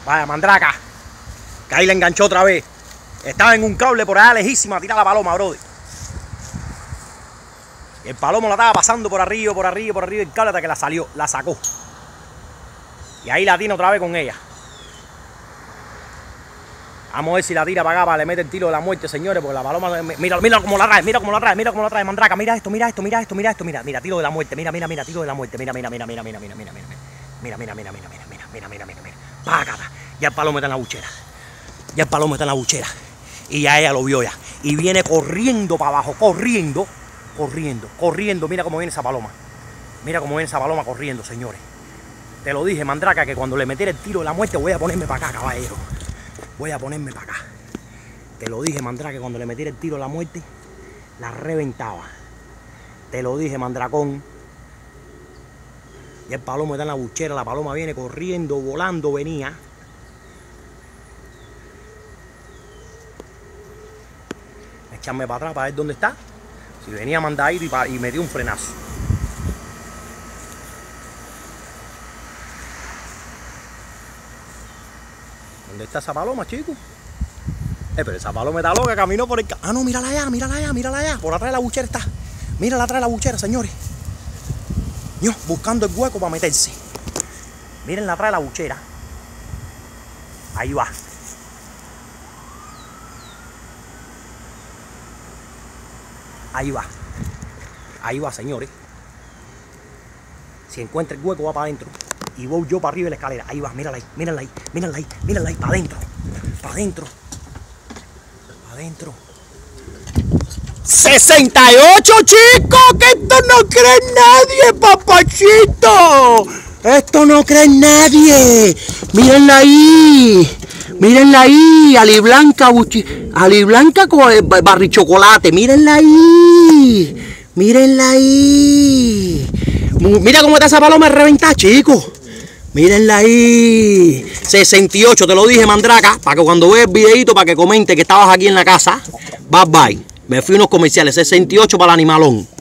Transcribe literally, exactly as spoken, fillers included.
Vaya, mandraca. Que ahí le enganchó otra vez. Estaba en un cable por allá lejísima a tirar la paloma, brother. Y el palomo la estaba pasando por arriba, por arriba, por arriba el cable hasta que la salió, la sacó. Y ahí la tiene otra vez con ella. Vamos a ver si la tira para acá, para le mete el tiro de la muerte, señores, porque la paloma, mira, mira cómo la trae, mira cómo la trae, mira cómo la trae, mandraca, mira esto, mira esto, mira esto, mira esto, mira, mira, tiro de la muerte, mira, mira, mira, tiro de la muerte, mira, mira, mira, mira, mira, mira, mira, mira, mira, mira, mira, mira, mira, mira, mira, mira, mira, mira, págata. Ya el palomo está en la buchera, ya el palomo está en la buchera, y ya ella lo vio ya, y viene corriendo para abajo, corriendo, corriendo, corriendo, mira cómo viene esa paloma, mira cómo viene esa paloma corriendo, señores. Te lo dije, mandraca, que cuando le metiera el tiro de la muerte voy a ponerme para acá, caballero, voy a ponerme para acá. Te lo dije, mandraca, que cuando le metiera el tiro a la muerte, la reventaba. Te lo dije, mandracón. Y el palomo está en la buchera, la paloma viene corriendo, volando, venía. Echarme para atrás para ver dónde está. Si venía a mandar ir y, y me dio un frenazo. ¿Dónde está esa paloma, chicos? Eh, pero esa paloma está loca, caminó por el... Ah, no, mírala allá, mírala allá, mírala allá. Por atrás de la buchera está. Mírala atrás de la buchera, señores. Yo, buscando el hueco para meterse. Mírenla atrás de la buchera. Ahí va. Ahí va. Ahí va, señores. Si encuentra el hueco, va para adentro. Y voy yo para arriba de la escalera. Ahí va, mírala ahí, mírala ahí, mírala ahí, mírala ahí, para adentro. Para adentro. Adentro. ¡sesenta y ocho, chicos! ¡Que esto no cree nadie, papachito! ¡Esto no cree nadie! ¡Mírenla ahí! ¡Mírenla ahí! Aliblanca, buchi... Aliblanca con barrichocolate. ¡Mírenla ahí! ¡Mírenla ahí! Mira cómo está esa paloma reventada, chicos. Mírenla ahí. sesenta y ocho, te lo dije, mandraca, para que cuando veas el videito, para que comente que estabas aquí en la casa. Bye bye. Me fui unos comerciales. sesenta y ocho para el animalón.